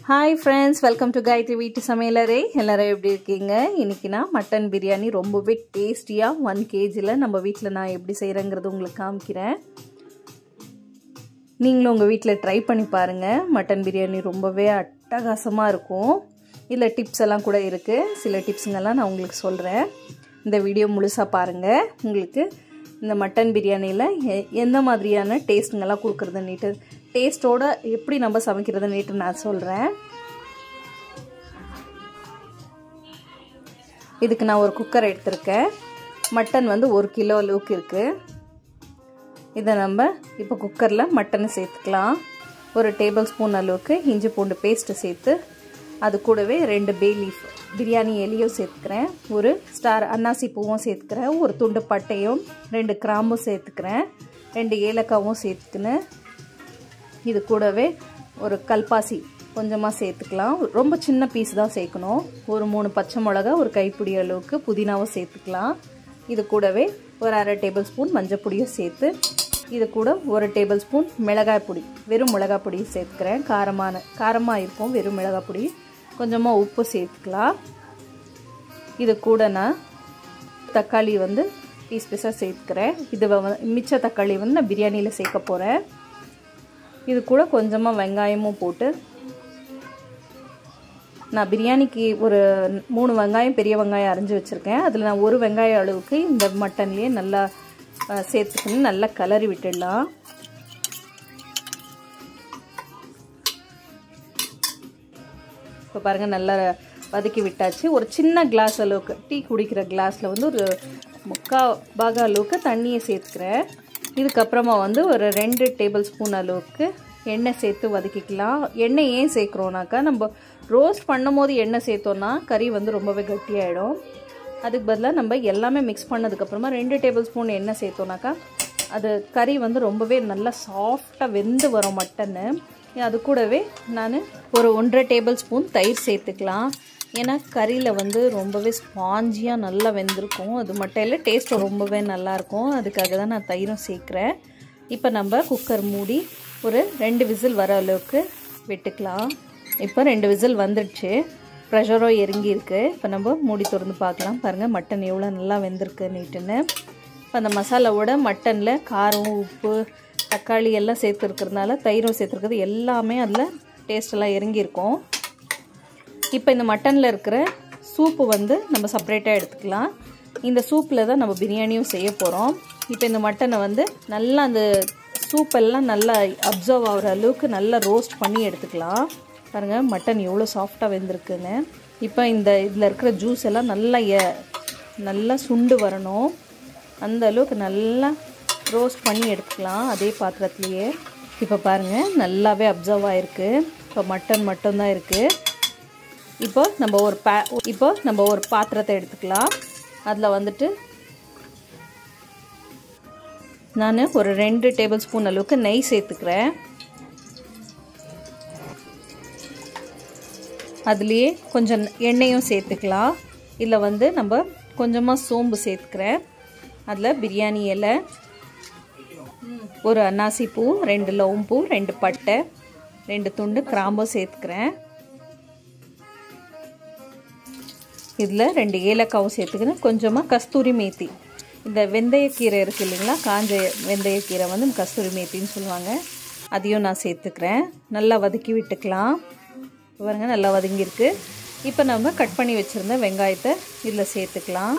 Hi friends, welcome to Gayatri Veetu Samayalarai. எல்லாரும் எப்படி இருக்கீங்க? இன்னைக்கு நான் மட்டன் பிரியாணி ரொம்பவே டேஸ்டியா 1 kgல நம்ம வீட்ல நான் எப்படி செய்றேங்கிறது உங்களுக்கு காமிக்கிறேன். நீங்களும் உங்க வீட்ல ட்ரை பண்ணி பாருங்க. மட்டன் பிரியாணி ரொம்பவே அட்டகாசமா இருக்கும். இல்ல டிப்ஸ் எல்லாம் கூட இருக்கு. சில டிப்ஸ்ங்கெல்லாம் நான் உங்களுக்கு சொல்றேன். இந்த வீடியோ முழுசா பாருங்க. உங்களுக்கு இந்த மட்டன் பிரியாணில எந்த மாதிரியான டேஸ்ட்ங்கெல்லாம் கொடுக்கிறதுன்னு டேஸ்டோட எப்படி நம்ம சமைக்கிறதுன்னு நான் சொல்றேன். இதுக்கு நான் ஒரு குக்கர் எடுத்துர்க்கேன். மட்டன் வந்து 1 கிலோ அளவுக்கு இருக்கு. இத நம்ம இப்போ குக்கர்ல மட்டனை சேர்த்துக்கலாம். 1 டேபிள் ஸ்பூன் அளவுக்கு இஞ்சி பூண்டு பேஸ்ட் சேர்த்து அது கூடவே 2 பே லீஃப் பிரியாணி இலையும் சேர்த்துக்கிறேன். ஒரு ஸ்டார் அன்னாசி பூவும் சேர்த்துக்கிறேன். ஒரு துண்டு பட்டையும் 2 கிராம்பும் சேர்த்துக்கிறேன். 2 ஏலக்காவும் சேர்த்துக்கினேன். இது கூடவே ஒரு கல்பாசி கொஞ்சமாக சேர்த்துக்கலாம். ரொம்ப சின்ன பீஸ் தான் சேர்க்கணும். ஒரு 3 பச்சை மிளகா, ஒரு கைப்பிடி அளவுக்கு புதினாவும் சேர்த்துக்கலாம். இது கூடவே ஒரு 1/2 டேபிள் ஸ்பூன் மஞ்சள் பொடியும் சேர்த்து இது கூட 1 டேபிள் ஸ்பூன் மிளகாய் பொடி, வெறும் மிளகாய் பொடி சேர்த்துக்கிறேன். காரமாக இருக்கும் வெறும் மிளகாய் பொடி. கொஞ்சமாக உப்பு சேர்த்துக்கலாம். இது கூட நான் தக்காளி வந்து பீஸ் பீஸாக சேர்த்துக்கிறேன். இது மிச்ச தக்காளி வந்து நான் பிரியாணியில் சேர்க்க போகிறேன். இது கூட கொஞ்சமாக வெங்காயமும் போட்டு நான் பிரியாணிக்கு ஒரு 3 வெங்காயம் பெரிய வெங்காயம் அரைஞ்சி வச்சுருக்கேன். அதில் நான் 1 வெங்காயம் அளவுக்கு இந்த மட்டன்லேயே நல்லா சேர்த்துக்கணும். நல்லா கலரி விட்டுடலாம். இப்போ பாருங்கள் நல்லா வதக்கி விட்டாச்சு. ஒரு சின்ன கிளாஸ் அளவுக்கு டீ குடிக்கிற கிளாஸில் வந்து ஒரு 3/4 பாக அளவுக்கு தண்ணியை சேர்த்துக்கிறேன். இதுக்கப்புறமா வந்து ஒரு 2 டேபிள் ஸ்பூன் அளவுக்கு எண்ணெய் சேர்த்து வதக்கிக்கலாம். எண்ணெய் ஏன் சேர்க்குறோன்னாக்கா, நம்ம ரோஸ்ட் பண்ணும் போது எண்ணெய் சேர்த்தோன்னா கறி வந்து ரொம்பவே கட்டியாயிடும். அதுக்கு பதிலாக நம்ம எல்லாமே மிக்ஸ் பண்ணதுக்கப்புறமா 2 டேபிள் ஸ்பூன் எண்ணெய் சேர்த்தோன்னாக்கா அது கறி வந்து ரொம்பவே நல்லா சாஃப்டாக வெந்து வரும் மட்டன்னு. அது கூடவே நான் ஒரு 1/2 டேபிள் ஸ்பூன் தயிர் சேர்த்துக்கலாம். ஏன்னா கறியில் வந்து ரொம்பவே ஸ்பாஞ்சியாக நல்லா வெந்திருக்கும். அது மட்டும் இல்லை, டேஸ்ட்டு ரொம்பவே நல்லாயிருக்கும். அதுக்காக தான் நான் தயிரும் சேர்க்குறேன். இப்போ நம்ம குக்கர் மூடி ஒரு 2 விசில் வர அளவுக்கு விட்டுக்கலாம். இப்போ 2 விசில் வந்துடுச்சு. ப்ரெஷரும் இறங்கியிருக்கு. இப்போ நம்ம மூடி திறந்து பார்க்கலாம். பாருங்கள் மட்டன் எவ்வளோ நல்லா வெந்திருக்கு நீட்டுன்னு. இப்போ அந்த மசாலாவோட மட்டனில் காரம், உப்பு, தக்காளி எல்லாம் சேர்த்துருக்கிறதுனால தயிரும் சேர்த்துருக்கிறது எல்லாமே அதில் டேஸ்டெல்லாம் இறங்கியிருக்கும். இப்போ இந்த மட்டனில் இருக்கிற சூப்பு வந்து நம்ம செப்பரேட்டாக எடுத்துக்கலாம். இந்த சூப்பில் தான் நம்ம பிரியாணியும் செய்ய போகிறோம். இப்போ இந்த மட்டனை வந்து நல்லா அந்த சூப்பெல்லாம் நல்லா அப்சர்வ் ஆகிற அளவுக்கு நல்லா ரோஸ்ட் பண்ணி எடுத்துக்கலாம். பாருங்கள் மட்டன் எவ்வளோ சாஃப்டாக வெந்திருக்குன்னு. இப்போ இதில் இருக்கிற ஜூஸ் எல்லாம் நல்லா சுண்டு வரணும். அந்த அளவுக்கு நல்லா ரோஸ்ட் பண்ணி எடுத்துக்கலாம் அதே பாத்திரத்துலேயே. இப்போ பாருங்கள் நல்லாவே அப்சர்வ் ஆகிருக்கு. இப்போ மட்டன் மட்டும்தான் இருக்குது. இப்போ நம்ம ஒரு பாத்திரத்தை எடுத்துக்கலாம். அதில் வந்துட்டு நான் ஒரு 2 டேபிள் ஸ்பூன் அளவுக்கு நெய் சேர்த்துக்கிறேன். அதுலேயே கொஞ்சம் எண்ணெயும் சேர்த்துக்கலாம். இதில் வந்து நம்ம கொஞ்சமாக சோம்பு சேர்த்துக்கிறேன். அதில் பிரியாணி இலை, ஒரு அன்னாசி பூ, 2 லவம்பூ, 2 பட்டை, 2 துண்டு கிராம்பும் சேர்த்துக்கிறேன். இதில் 2 ஏலக்காவும் சேர்த்துக்கிறேன். கொஞ்சமாக கஸ்தூரி மேத்தி, இந்த வெந்தயக்கீரை இருக்குது இல்லைங்களா, காஞ்ச வெந்தயக்கீரை வந்து கஸ்தூரி மேத்தின்னு சொல்லுவாங்க, அதையும் நான் சேர்த்துக்கிறேன். நல்லா வதக்கி விட்டுக்கலாம். பாருங்க நல்லா வதங்கியிருக்கு. இப்போ நம்ம கட் பண்ணி வச்சுருந்த வெங்காயத்தை இதில் சேர்த்துக்கலாம்.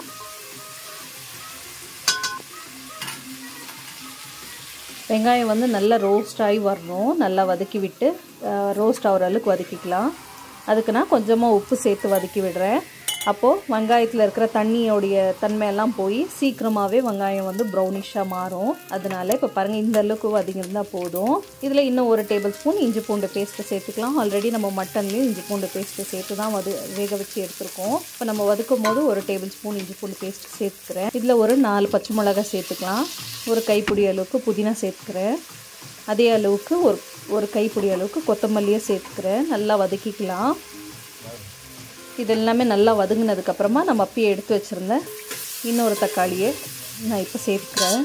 வெங்காயம் வந்து நல்லா ரோஸ்ட் ஆகி வரணும். நல்லா வதக்கி விட்டு ரோஸ்ட் ஆகிற அளவுக்கு வதக்கிக்கலாம். அதுக்கு நான் கொஞ்சமாக உப்பு சேர்த்து வதக்கி விடுறேன். அப்போது வெங்காயத்தில் இருக்கிற தண்ணியோடைய தன்மையெல்லாம் போய் சீக்கிரமாகவே வெங்காயம் வந்து ப்ரௌனிஷாக மாறும். அதனால இப்போ பாருங்கள் இந்த அளவுக்கு வதங்கியிருந்தால் போதும். இதில் இன்னும் 1 டேபிள் ஸ்பூன் இஞ்சி பூண்டு பேஸ்ட்டு சேர்த்துக்கலாம். ஆல்ரெடி நம்ம மட்டன்லேயும் இஞ்சி பூண்டு பேஸ்ட்டு சேர்த்து தான் வேக வச்சு எடுத்துருக்கோம். இப்போ நம்ம வதக்கும் போது 1 டேபிள் ஸ்பூன் இஞ்சி பூண்டு பேஸ்ட்டு சேர்த்துக்கிறேன். இதில் ஒரு 4 பச்சை மிளகாய் சேர்த்துக்கலாம். ஒரு கைப்பிடி அளவுக்கு புதினா சேர்த்துக்கிறேன். அதே அளவுக்கு ஒரு கைப்பிடி அளவுக்கு கொத்தமல்லியை சேர்த்துக்கிறேன். நல்லா வதக்கிக்கலாம். இது எல்லாமே நல்லா வதங்கினதுக்கப்புறமா நம்ம அப்பயே எடுத்து வச்சுருந்தேன் இன்னொரு தக்காளியை நான் இப்போ சேர்த்துக்கிறேன்.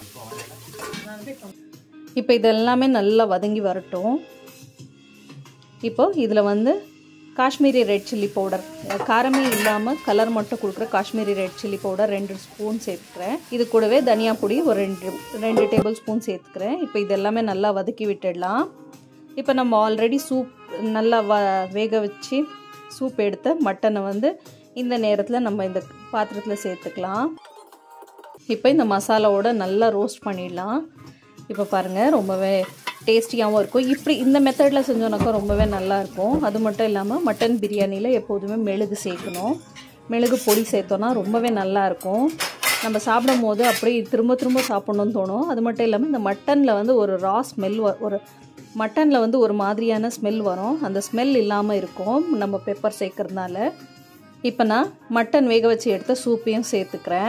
இப்போ இதெல்லாமே நல்லா வதங்கி வரட்டும். இப்போ இதில் வந்து காஷ்மீரி ரெட் சில்லி பவுடர், காரமே இல்லாமல் கலர் மட்டும் கொடுக்குற Kashmiri red chilli powder 2 spoon சேர்த்துக்கிறேன். இது கூடவே தனியா பொடி ஒரு 2 டேபிள் ஸ்பூன் சேர்த்துக்கிறேன். இப்போ இதெல்லாமே நல்லா வதக்கி விட்டுடலாம். இப்போ நம்ம ஆல்ரெடி சூப் நல்லா வேக வச்சு சூப் எடுத்த மட்டனை வந்து இந்த நேரத்தில் நம்ம இந்த பாத்திரத்தில் சேர்த்துக்கலாம். இப்போ இந்த மசாலாவோட நல்லா ரோஸ்ட் பண்ணிடலாம். இப்போ பாருங்கள், ரொம்பவே டேஸ்டியாகவும் இருக்கும். இப்படி இந்த மெத்தடில் செஞ்சோன்னாக்கா ரொம்பவே நல்லாயிருக்கும். அது மட்டும் இல்லாமல் மட்டன் பிரியாணியில் எப்போதுமே மெழுகு சேர்க்கணும். மெழுகு பொடி சேர்த்தோன்னா ரொம்பவே நல்லாயிருக்கும். நம்ம சாப்பிடும் போது அப்படியே திரும்ப திரும்ப சாப்பிட்ணுன்னு தோணும். அது மட்டும் இல்லாமல் இந்த மட்டனில் வந்து ஒரு ரா ஸ்மெல், ஒரு மட்டனில் வந்து ஒரு மாதிரியான ஸ்மெல் வரும். அந்த ஸ்மெல் இல்லாமல் இருக்கும் நம்ம பெப்பர் சேர்க்கறதுனால. இப்போ நான் மட்டன் வேக வச்சு எடுத்த சூப்பையும் சேர்த்துக்கிறேன்.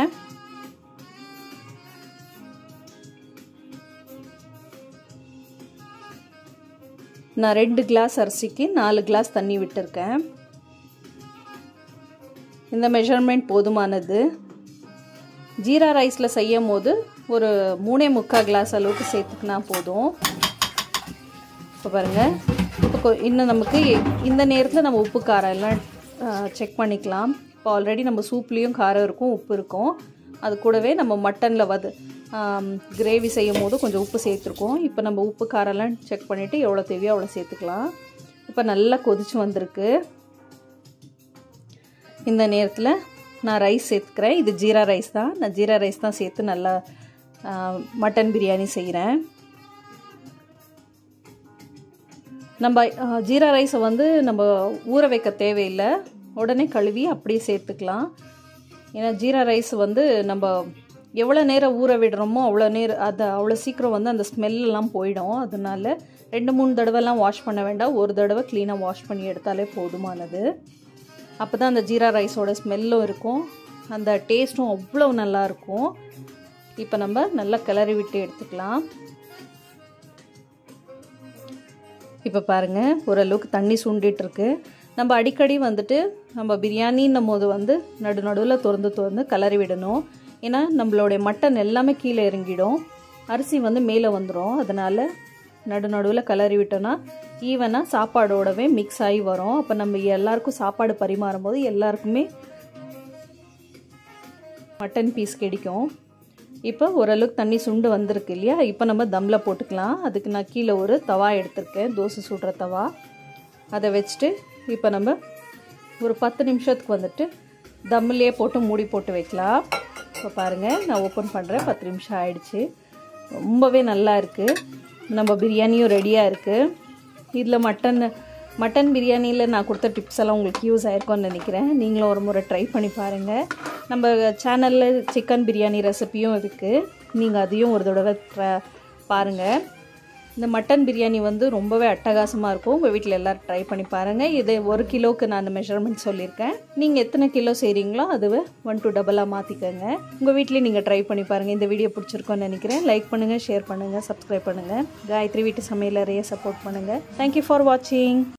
நான் 2 கிளாஸ் அரிசிக்கு 4 கிளாஸ் தண்ணி விட்டுருக்கேன். இந்த மெஷர்மெண்ட் போதுமானது. ஜீரா ரைஸில் செய்யும் போது ஒரு 3.25 கிளாஸ் அளவுக்கு சேர்த்துக்கினா போதும். இப்போ பாருங்கள், இப்போ இன்னும் நமக்கு இந்த நேரத்தில் நம்ம உப்பு காரம் எல்லாம் செக் பண்ணிக்கலாம். இப்போ ஆல்ரெடி நம்ம சூப்லேயும் காரம் இருக்கும், உப்பு இருக்கும். அது கூடவே நம்ம மட்டனில் கிரேவி செய்யும் போது கொஞ்சம் உப்பு சேர்த்துருக்கோம். இப்போ நம்ம உப்பு காரெல்லாம் செக் பண்ணிவிட்டு எவ்வளோ தேவையோ அவ்வளோ சேர்த்துக்கலாம். இப்போ நல்லா கொதிச்சு வந்திருக்கு. இந்த நேரத்தில் நான் ரைஸ் சேர்த்துக்கிறேன். இது ஜீரா ரைஸ் தான். நான் ஜீரா ரைஸ் தான் சேர்த்து நல்லா மட்டன் பிரியாணி செய்கிறேன். நம்ம ஜீரா ரைஸை வந்து நம்ம ஊற வைக்க தேவையில்லை, உடனே கழுவி அப்படியே சேர்த்துக்கலாம். ஏன்னா ஜீரா ரைஸ் வந்து நம்ம எவ்வளோ நேரம் ஊற விடுறோமோ அவ்வளோ சீக்கிரம் வந்து அந்த ஸ்மெல்லாம் போயிடும். அதனால 2-3 தடவைலாம் வாஷ் பண்ண வேண்டாம், ஒரு தடவை க்ளீனாக வாஷ் பண்ணி எடுத்தாலே போதுமானது. அப்போ தான் அந்த ஜீரா ரைஸோட ஸ்மெல்லும் இருக்கும், அந்த டேஸ்ட்டும் அவ்வளோ நல்லாயிருக்கும். இப்போ நம்ம நல்லா கிளறி விட்டு எடுத்துக்கலாம். இப்போ பாருங்கள், ஓரளவுக்கு தண்ணி சுண்டிகிட்ருக்கு. நம்ம அடிக்கடி வந்துட்டு நம்ம பிரியாணின்னும் போது வந்து நடுவில் திறந்து கிளறி விடணும். ஏன்னா நம்மளுடைய மட்டன் எல்லாமே கீழே இறங்கிடும், அரிசி வந்து மேலே வந்துடும். அதனால் நடுவில் கிளறி விட்டோன்னா ஈவனாக சாப்பாடோடவே மிக்ஸ் ஆகி வரும். அப்போ நம்ம எல்லாருக்கும் சாப்பாடு பரிமாறும் போது எல்லாருக்குமே மட்டன் பீஸ் கிடைக்கும். இப்போ ஓரளவுக்கு தண்ணி சுண்டு வந்திருக்கு இல்லையா? இப்போ நம்ம தம்மில் போட்டுக்கலாம். அதுக்கு நான் கீழே ஒரு தவா எடுத்திருக்கேன், தோசை சுடுற தவா. அதை வச்சுட்டு இப்போ நம்ம ஒரு 10 நிமிஷத்துக்கு வந்துட்டு தம்மிலே போட்டு மூடி போட்டு வைக்கலாம். இப்போ பாருங்கள், நான் ஓப்பன் பண்ணுறேன். 10 நிமிஷம் ஆயிடுச்சு. ரொம்பவே நல்லா இருக்குது. நம்ம பிரியாணியும் ரெடியாக இருக்குது. இதில் மட்டன் பிரியாணியில் நான் கொடுத்த டிப்ஸ் எல்லாம் உங்களுக்கு யூஸ் ஆகிருக்கும்னு நினைக்கிறேன். நீங்களும் ஒரு முறை ட்ரை பண்ணி பாருங்கள். நம்ம சேனலில் சிக்கன் பிரியாணி ரெசிப்பியும் இருக்குது, நீங்கள் அதையும் ஒரு தடவை பாருங்கள். இந்த மட்டன் பிரியாணி வந்து ரொம்பவே அட்டகாசமாக இருக்கும். உங்கள் வீட்டில் எல்லோரும் ட்ரை பண்ணி பாருங்கள். இது 1 கிலோவுக்கு நான் மெஷர்மெண்ட் சொல்லியிருக்கேன். நீங்கள் எத்தனை கிலோ செய்கிறீங்களோ அதுவே 1 to 2 மாற்றிக்கோங்க. உங்கள் வீட்டிலே நீங்கள் ட்ரை பண்ணி பாருங்கள். இந்த வீடியோ பிடிச்சிருக்கோன்னு நினைக்கிறேன். லைக் பண்ணுங்கள், ஷேர் பண்ணுங்கள், சப்ஸ்கிரைப் பண்ணுங்கள். காயத்ரி வீட்டு சமையல் நிறைய சப்போர்ட் பண்ணுங்கள். தேங்க்யூ ஃபார் வாட்சிங்.